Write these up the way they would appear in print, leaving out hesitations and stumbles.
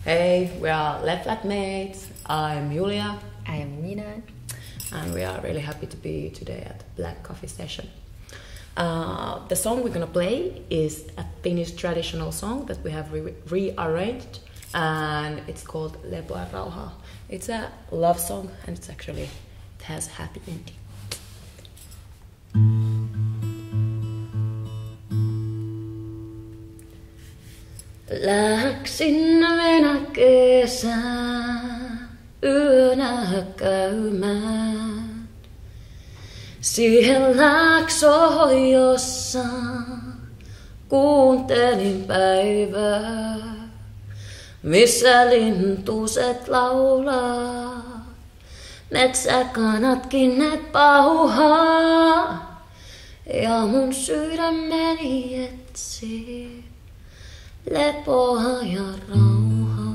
Hey, we are Left Flatmates. I'm Julia. I am Nina. And we are really happy to be today at Black Coffee Session. The song we're gonna play is a Finnish traditional song that we have rearranged, and it's called Lepoa ja rauhaa. It's a love song, and it has happy ending. Läksin minä yönä käymään siihen laaksoon, jossa kuuntelin päivää, missä lintuset laulaa, metsäkanatkin ne pauhaa, ja mun sydämeni etsii lepoa ja rauhaa.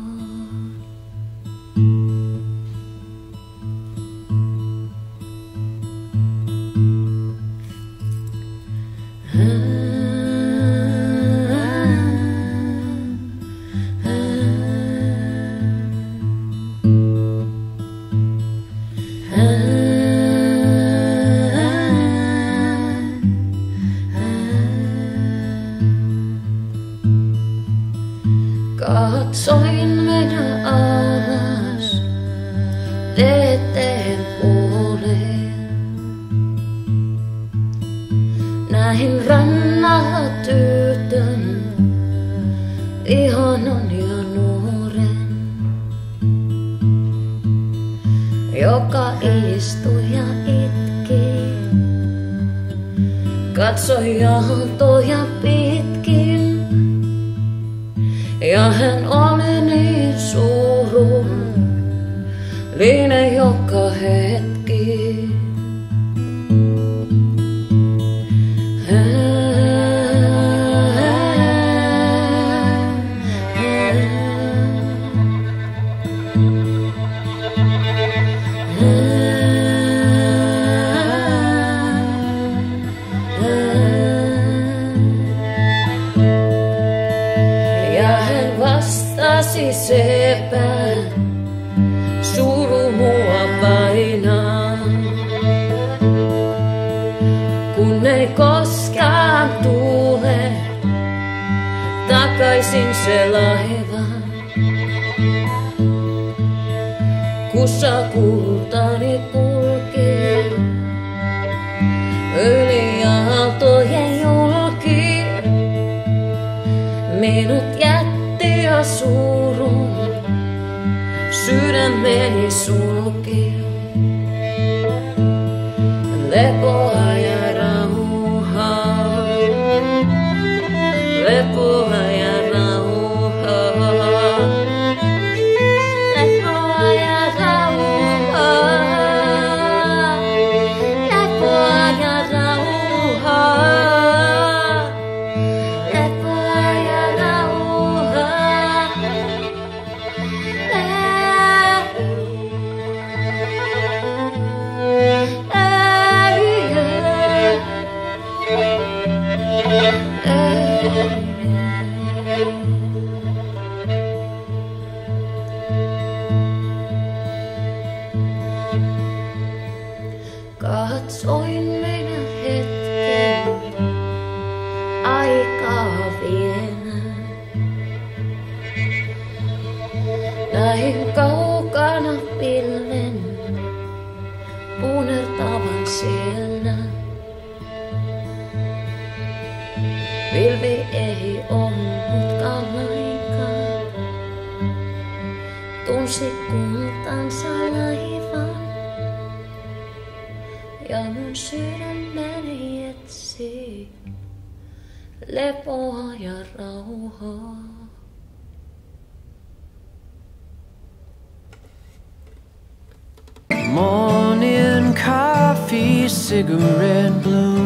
Katsoin mennä alas veteen puoleen. Näin rannalla tytön, ihanan ja nuoren, joka istui ja itki. Katsoi aaltoja pitkin. Ja hän oli niin surullinen joka hetki. Vastasi sepä, suru mua painaa, kun ei koskaan tule takaisin se laiva. Kussa kultani kulkee yli aaltojen julki, minut jätti ja surun, sydämeni sulki. Lepoa ja rauhaa, lepoa ja rauhaa, lepoa ja rauhaa, lepoa ja rauhaa, lepoa ja rauhaa. Katsoin minä hetken aikaa vielä. Näin kaukana pilven punertavan siellä. Pilvi ei ollutkaan lainkaan, tunsi kultansa laivan. Ja mun sydämeni etsii lepoa ja rauhaa. Morning coffee, cigarette blue.